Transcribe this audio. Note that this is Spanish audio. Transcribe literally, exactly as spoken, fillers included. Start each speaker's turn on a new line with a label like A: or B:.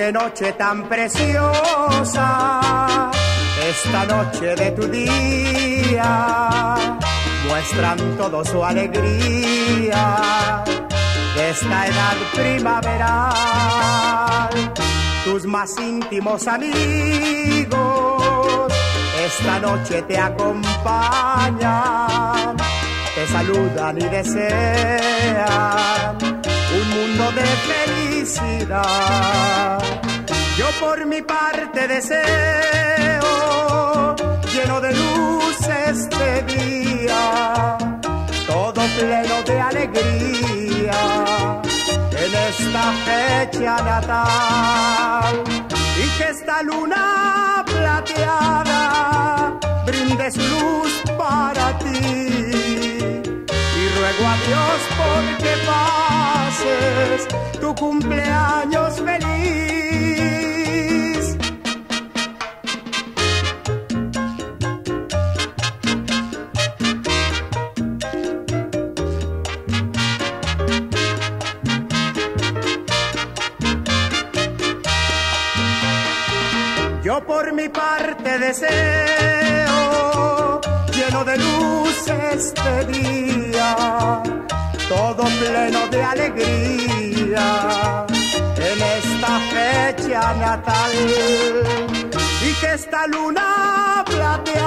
A: Qué noche tan preciosa, esta noche de tu día, muestran todo su alegría de esta edad primaveral. Tus más íntimos amigos esta noche te acompañan, te saludan y desean un mundo de felicidad. Yo por mi parte deseo, lleno de luz este día, todo pleno de alegría, en esta fecha natal, y que esta luna plateada brinde su luz para ti. Y ruego a Dios porque pases tu cumpleaños feliz. Yo por mi parte deseo, lleno de luz este día, todo pleno de alegría, en esta fecha natal, y que esta luna plateada